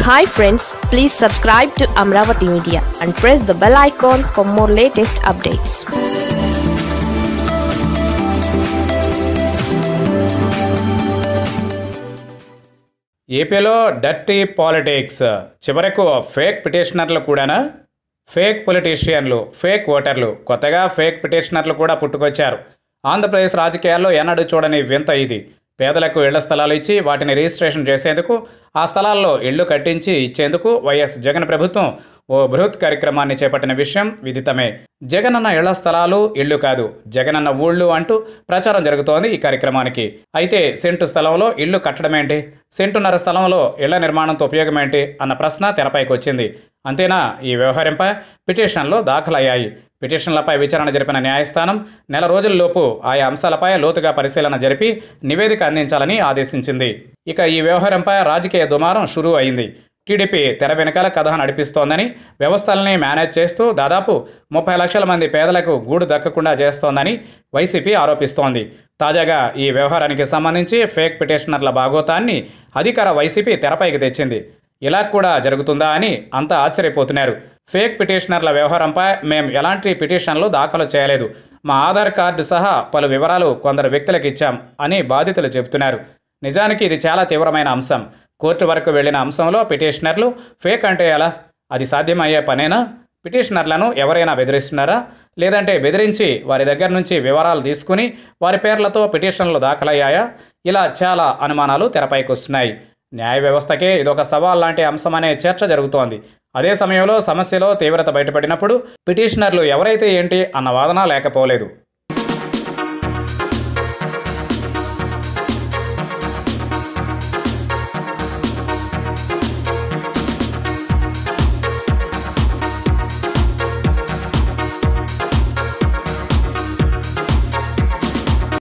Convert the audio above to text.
Hi friends, please subscribe to Amravati Media and press the bell icon for more latest updates. ఏపీలో dirty politics చివరకు fake పిటిషనర్లు కూడానా? Fake పొలిటీషియన్లు, fake ఓటర్లు, కొత్తగా fake పిటిషనర్లు కూడా పుట్టుకొచ్చారు. ఆంధ్రప్రదేశ్ రాజకీయాల్లో ఎన్నడూ చూడని వింత ఇది. పేదలకు ఇళ్ల స్థలాలు ఇచ్చి వాటిని రిజిస్ట్రేషన్ చేసేందుకు, ఆ స్థలాల్లో ఇళ్లు కట్టించి ఇచ్చేందుకు వైఎస్ జగన్ ప్రభుత్వం ఓ బృహత్ కార్యక్రమాన్ని చేపట్టిన విషయం విదితమే. జగనన్న ఇళ్ల స్థలాలు ఇళ్లు కాదు, జగనన్న ఊళ్ళు అంటూ ప్రచారం జరుగుతోంది ఈ కార్యక్రమానికి. అయితే సెంటు స్థలంలో ఇళ్లు కట్టడమేంటి, సెంటున్నర స్థలంలో ఇళ్ల నిర్మాణంతో ఉపయోగమేంటి అన్న ప్రశ్న తెరపైకి వచ్చింది. అంతేనా, ఈ వ్యవహారంపై పిటిషన్లు దాఖలయ్యాయి. పిటిషన్లపై విచారణ జరిపిన న్యాయస్థానం నెల రోజుల్లోపు ఆయా అంశాలపై లోతుగా పరిశీలన జరిపి నివేదిక అందించాలని ఆదేశించింది. ఇక ఈ వ్యవహారంపై రాజకీయ దుమారం షురూ అయింది. టీడీపీ తెర వెనకాల కథ నడిపిస్తోందని, వ్యవస్థల్ని మేనేజ్ చేస్తూ దాదాపు 30 లక్షల మంది పేదలకు గూడు దక్కకుండా చేస్తోందని వైసీపీ ఆరోపిస్తోంది. తాజాగా ఈ వ్యవహారానికి సంబంధించి ఫేక్ పిటిషనర్ల భాగోతాన్ని అధికార వైసీపీ తెరపైకి తెచ్చింది. ఇలా కూడా జరుగుతుందా అని అంతా ఆశ్చర్యపోతున్నారు. ఫేక్ పిటిషనర్ల వ్యవహారంపై మేం ఎలాంటి పిటిషన్లు దాఖలు చేయలేదు, మా ఆధార్ కార్డు సహా పలు వివరాలు కొందరు వ్యక్తులకు ఇచ్చాం అని బాధితులు చెబుతున్నారు. నిజానికి ఇది చాలా తీవ్రమైన అంశం. కోర్టు వరకు వెళ్లిన అంశంలో పిటిషనర్లు ఫేక్ అంటే ఎలా? అది సాధ్యమయ్యే పనేనా? పిటిషనర్లను ఎవరైనా బెదిరిస్తున్నారా? లేదంటే బెదిరించి వారి దగ్గర నుంచి వివరాలు తీసుకుని వారి పేర్లతో పిటిషన్లు దాఖలయ్యాయా? ఇలా చాలా అనుమానాలు తెరపైకి వస్తున్నాయి. న్యాయ వ్యవస్థకే ఇదొక సవాల్ లాంటి అంశమనే చర్చ జరుగుతోంది. అదే సమయంలో సమస్యలో తీవ్రత బయటపడినప్పుడు పిటిషనర్లు ఎవరైతే ఏంటి అన్న వాదన లేకపోలేదు.